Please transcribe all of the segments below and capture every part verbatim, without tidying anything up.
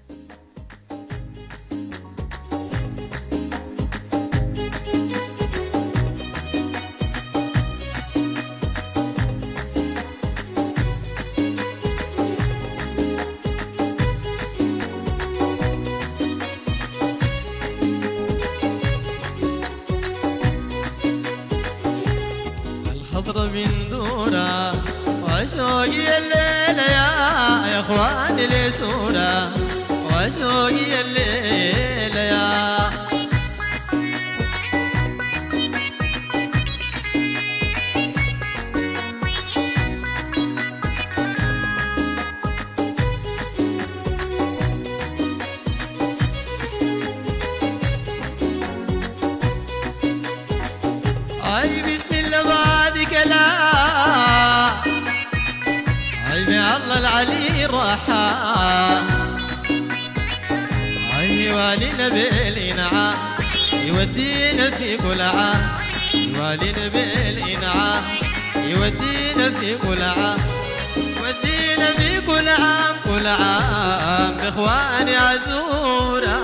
الخضر من دورة وشوقي الليلة يا يا اخواني لسورة وشوقي الليلة يا اي بسم الله بعد كلام اي بالله العلي الرحام اي والينا بالانعام يودينا في كل عام والينا بالانعام يودينا في كل عام يودينا في كل عام كل عام باخواني عزوره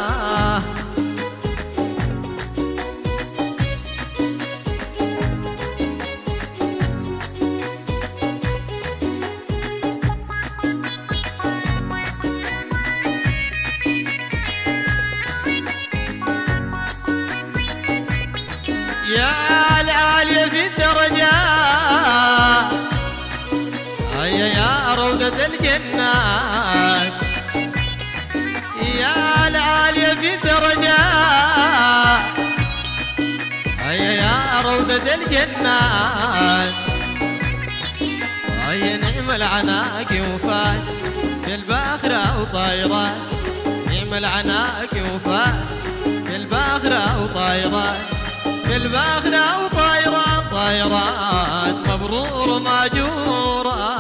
يا العالية في الدرجات هيا يا روضة الجنات يا العالية في الدرجات هيا يا روضة الجنات هيا نعم العناق وفات في الباخرة وطايرات نعم العناق وفات في الباخرة وطايرات في الباخرة وطايرات طايرات مبرور ماجورة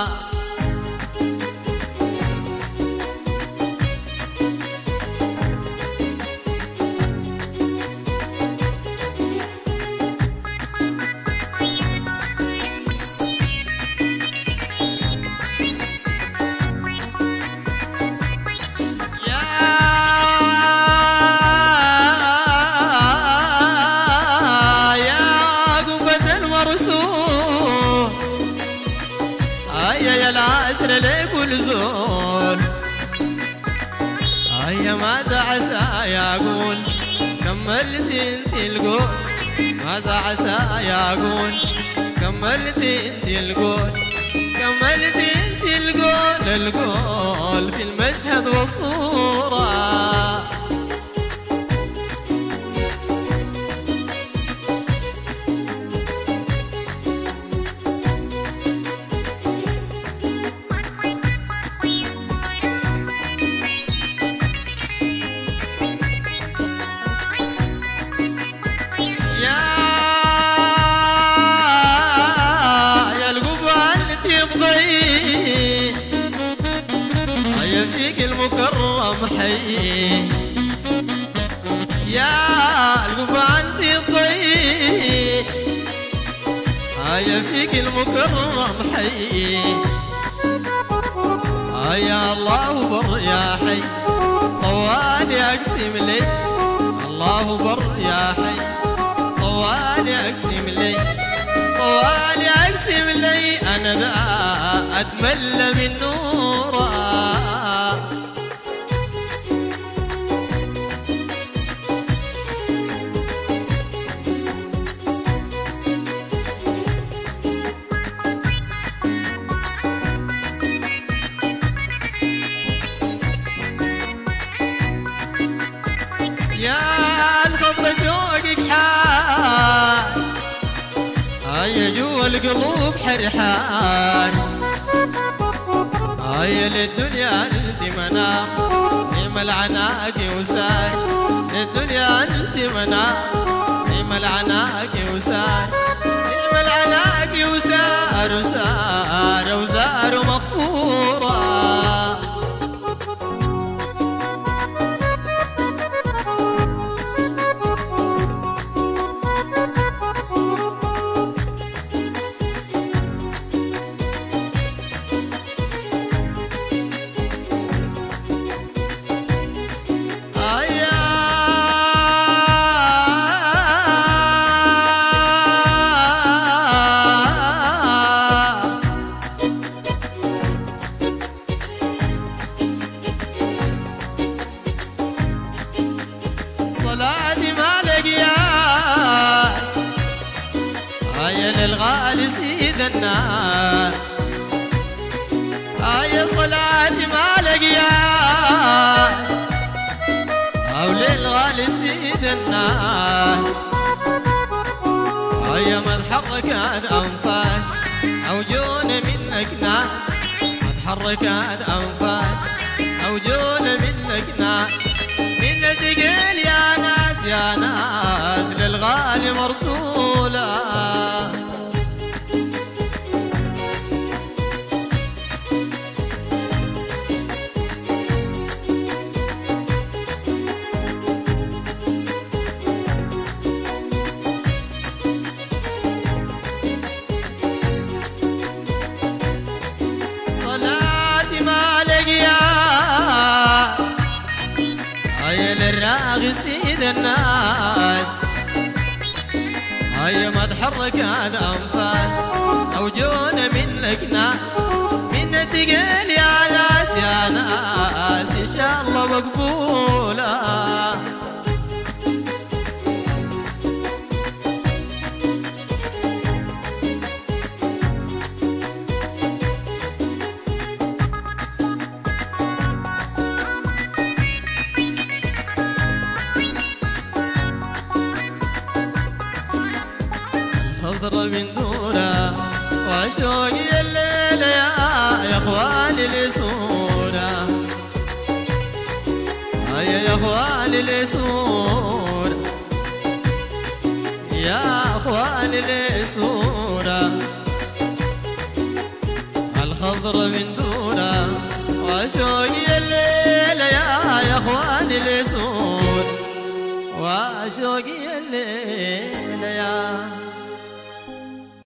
يا العسر لكل زول هيا ماذا عسى يقول كملت انت القول ماذا عسى يقول كملت انت القول كملت انت القول القول في المشهد والصورة فيك المكرم حي يا القلب عندي ضيق هيا فيك المكرم حي هيا الله بر يا حي طوالي اقسم لي الله بر يا حي طوالي اقسم لي طوالي اقسم لي انا ذا اتملى من نوره يا الخضرة شوقك حال هيا جوا القلوب حرحان هيا للدنيا انت منام نعم العناق وسار للدنيا انت منام نعم العناق وسار نعم العناق وسار وسار وزار مغفورة للغالي سيد الناس. هاي صلاتي ما لقياس أو للغالي سيد الناس. هاي ما تحركت أنفاس أوجون منك ناس، ما تحركت أنفاس أوجون منك ناس. من ثقيل يا ناس يا ناس للغالي مرسولة. صلاتي ما لقيا هاي للراغي سيد الناس. هاي ما تحركت أنفاس أوجون منك ناس. من تقل يا ناس يا ناس إن شاء الله مقبولة. الخضرة من دورة وشوقي الليلة يا يا اخواني الاسورة. هيا يا اخواني الاسورة يا اخواني الاسورة. الخضرة من دورة وشوقي الليلة يا يا اخواني الاسورة. وشوقي الليلة يا